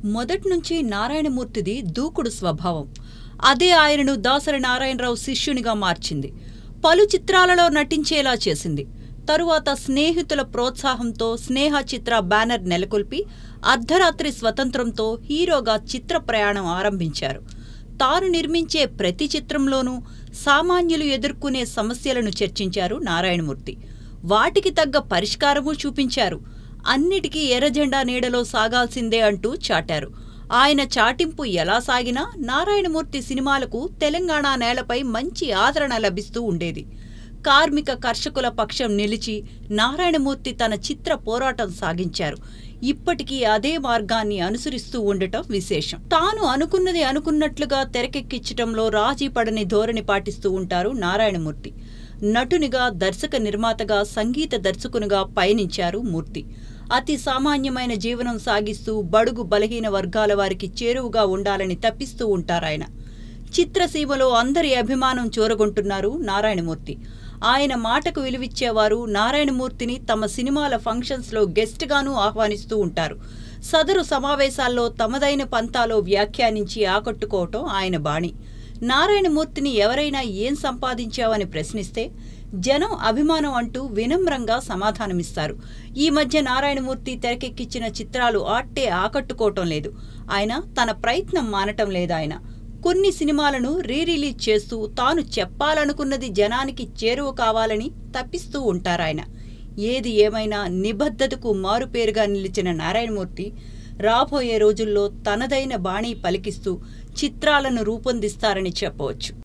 మొదట్నుంచి నారాయణమూర్తిది దూకుడు స్వభావం. అదే ఆయనను దాసరి నారాయణరావు శిష్యునిగా మార్చింది. పలు చిత్రాలలో నటించేలా చేసింది. తరువాత స్నేహితుల ప్రోత్సాహంతో స్నేహ చిత్ర బ్యానర్ నెలకొల్పి అర్ధరాత్రి స్వతంత్రంతో హీరోగా చిత్ర ప్రయాణం ఆరంభించారు. తాను నిర్మించే ప్రతి చిత్రంలోనూ సామాన్యులు ఎదుర్కొనే సమస్యలను చర్చించారు నారాయణమూర్తి. వాటికి తగ్గ పరిష్కారమూ చూపించారు. అన్నిటికీ ఎర్రజెండా నీడలో సాగాల్సిందే అంటూ చాటారు. ఆయన చాటింపు ఎలా సాగినా నారాయణమూర్తి సినిమాలకు తెలంగాణ నేలపై మంచి ఆదరణ లభిస్తూ ఉండేది. కార్మిక కర్షకుల పక్షం నిలిచి నారాయణమూర్తి తన చిత్ర పోరాటం సాగించారు. ఇప్పటికీ అదే మార్గాన్ని అనుసరిస్తూ ఉండటం విశేషం. తాను అనుకున్నది అనుకున్నట్లుగా తెరకెక్కించటంలో రాజీ పడని ధోరణి పాటిస్తూ ఉంటారు నారాయణమూర్తి. నటునిగా, దర్శక నిర్మాతగా, సంగీత దర్శకునిగా పయనించారు మూర్తి. అతి సామాన్యమైన జీవనం సాగిస్తూ బడుగు బలహీన వర్గాల వారికి చేరువుగా ఉండాలని తప్పిస్తూ ఉంటారాయన. చిత్రసీమలో అందరి అభిమానం చూరగొంటున్నారు నారాయణమూర్తి. ఆయన మాటకు విలువిచ్చేవారు నారాయణమూర్తిని తమ సినిమాల ఫంక్షన్స్లో గెస్ట్గానూ ఆహ్వానిస్తూ ఉంటారు. సదరు సమావేశాల్లో తమదైన పంతాలో వ్యాఖ్యానించి ఆకట్టుకోవటం ఆయన బాణి. నారాయణమూర్తిని ఎవరైనా ఏం సంపాదించావని ప్రశ్నిస్తే జనం అభిమానం అంటూ వినమ్రంగా సమాధానమిస్తారు. ఈ మధ్య నారాయణమూర్తి తెరకెక్కించిన చిత్రాలు ఆట్టే ఆకట్టుకోవటం లేదు. ఆయన తన ప్రయత్నం మానటం లేదాయన. కొన్ని సినిమాలను రీరిలీజ్ చేస్తూ తాను చెప్పాలనుకున్నది జనానికి చేరువ కావాలని తప్పిస్తూ ఉంటారాయన. ఏది ఏమైనా నిబద్ధతకు మారుపేరుగా నిలిచిన నారాయణమూర్తి రాబోయే రోజుల్లో తనదైన బాణీ పలికిస్తూ చిత్రాలను రూపొందిస్తారని చెప్పవచ్చు.